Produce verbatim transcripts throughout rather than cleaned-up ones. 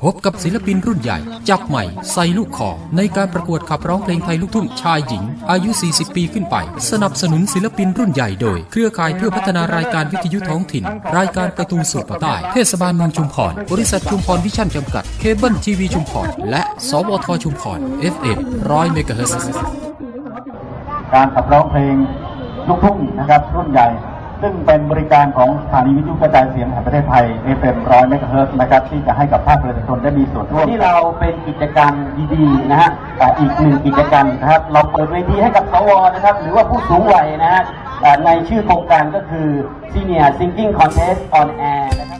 พบกับศิลปินรุ่นใหญ่จับใหม่ใส่ลูกคอในการประกวดขับร้องเพลงไทยลูกทุ่งชายหญิงอายุสี่สิบปีขึ้นไปสนับสนุนศิลปินรุ่นใหญ่โดยเครือข่ายเพื่อพัฒนารายการวิทยุท้องถิ่นรายการประตูสู่ป่าใต้เทศบาลเมืองชุมพรบริษัทชุมพรวิชั่นจำกัดเคเบิลทีวีชุมพรและสวทชุมพร เอฟ เอ็ม หนึ่งร้อย เมกะเฮิรตซ์การขับร้องเพลงลูกทุ่งนะครับรุ่นใหญ่ซึ่งเป็นบริการของสถานีวิทยุกระจายเสียงแห่งประเทศไทย เอฟ เอ็ม หนึ่งร้อย เมกะเฮิรตซ์นะครับที่จะให้กับภาคประชาชนได้มีส่วนร่วมที่เราเป็นกิจกรรมดีๆนะฮะแต่อีกหนึ่งกิจกรรมนะครับเราเปิดเวทีให้กับสวนะครับหรือว่าผู้สูงวัยนะฮะในชื่อโครงการก็คือ Senior Singing Contest on Air นะครับ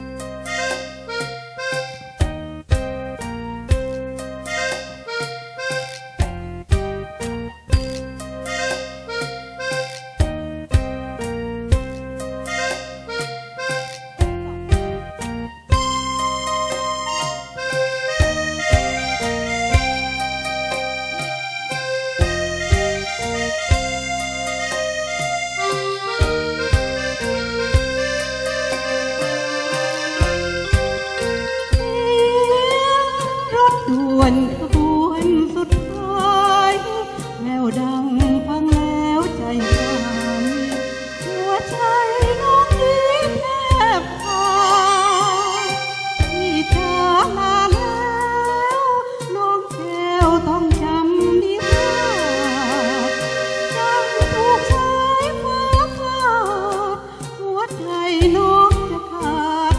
ขบวนสุดท้ายแววดังฟังแล้วใจหายหัวใจน้องนี้แทบขาดที่จะมาแล้วน้องแก้วต้องจำนิรันดร์ยังถูกสายฟ้าขาดหัวใจน้องจะขาด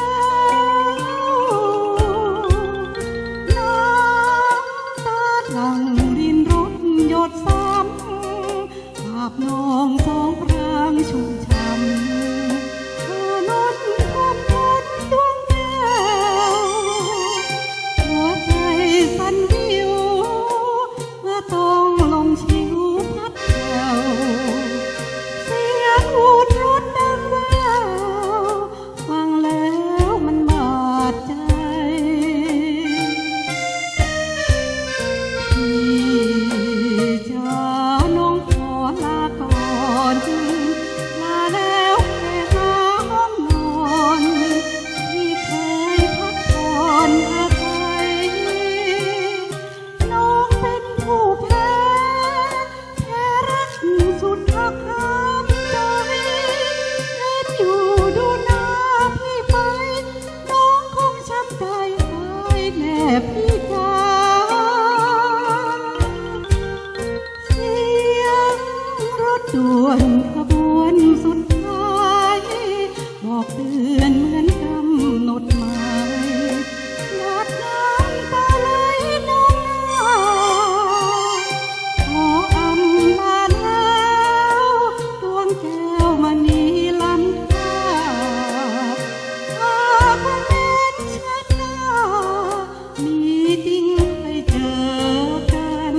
หลังรินรถหยดซ้ำภาพน้องสองพรางชุ่มช่ำเธอนอนคมทนดวงแก้วหัวใจสั่นวิวเมื่อต้องลมชิวพัดแผ่วเสียงอูดรถดังแววฟังแล้วมันบาดใจพี่จ๋าเสียงรถด่วนขบวนสุดท้ายบอกเตือนเหมือนกำหนดหมายหยดน้ำตาไหลน้องหน้าขออำลาแล้วดวงแก้วมณีล้ำค่าหากวันนั้นฉันหน้ามีจริงไปเจอกัน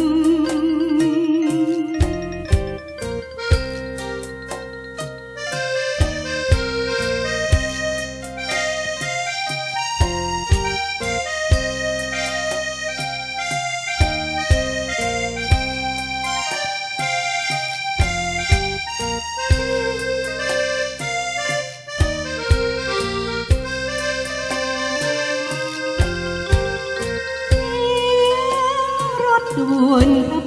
ด่วน